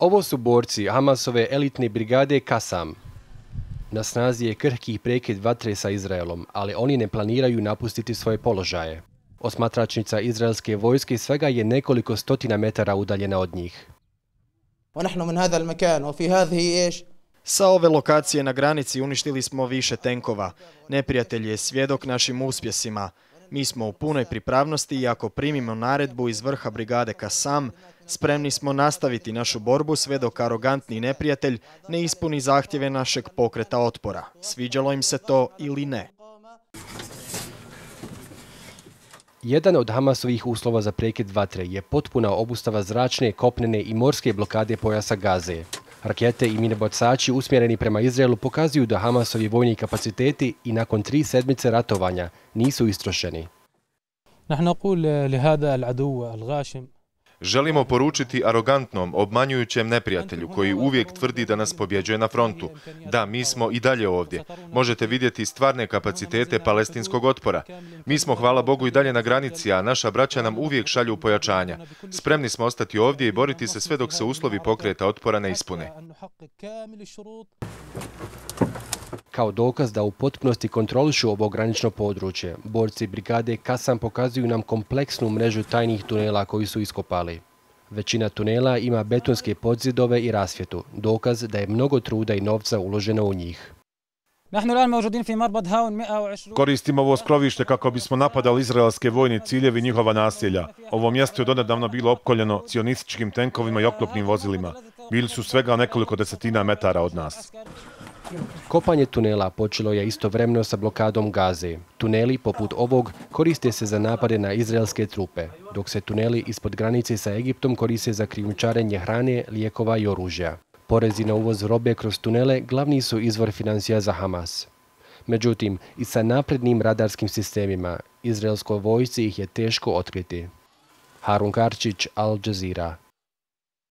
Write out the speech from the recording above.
Ovo su borci Hamasove elitne brigade Kasam. Na snazi je krhki prekid vatre sa Izraelom, ali oni ne planiraju napustiti svoje položaje. Osmatračnica izraelske vojske svega je nekoliko stotina metara udaljena od njih. Sa ove lokacije na granici uništili smo više tenkova. Neprijatelj je svjedok našim uspjesima. Mi smo u punoj pripravnosti i ako primimo naredbu iz vrha brigade Kasam, spremni smo nastaviti našu borbu sve dok arogantni neprijatelj ne ispuni zahtjeve našeg pokreta otpora. Sviđalo im se to ili ne. Jedan od Hamasovih uslova za prekid vatre je potpuna obustava zračne, kopnene i morske blokade pojasa Gaze. Rakete i minobacači usmjereni prema Izraelu pokazuju da Hamasovi vojni kapaciteti i nakon 3 sedmice ratovanja nisu istrošeni. Želimo poručiti arogantnom, obmanjujućem neprijatelju koji uvijek tvrdi da nas pobjeđuje na frontu. Da, mi smo i dalje ovdje. Možete vidjeti stvarne kapacitete palestinskog otpora. Mi smo, hvala Bogu, i dalje na granici, a naša braća nam uvijek šalju pojačanja. Spremni smo ostati ovdje i boriti se sve dok se uslovi pokreta otpora ne ispune. Kao dokaz da u potpunosti kontrolišu ovo granično područje, borci brigade Kasam pokazuju nam kompleksnu mrežu tajnih tunela koji su iskopali. Većina tunela ima betonske podzidove i rasvjetu, dokaz da je mnogo truda i novca uloženo u njih. Koristimo ovo skrovište kako bismo napadali izraelske vojne ciljeve i njihova naselja. Ovo mjesto je donedavno bilo opkoljeno cionističkim tenkovima i oklopnim vozilima. Bili su svega nekoliko desetina metara od nas. Kopanje tunela počelo je istovremeno sa blokadom Gaze. Tuneli, poput ovog, koriste se za napade na izraelske trupe, dok se tuneli ispod granice sa Egiptom koriste za krijumčarenje hrane, lijekova i oružja. Porezi na uvoz robe kroz tunele glavni su izvor financija za Hamas. Međutim, i sa naprednim radarskim sistemima, izraelskoj vojsci ih je teško otkriti. Harun Karčić, Al Jazeera.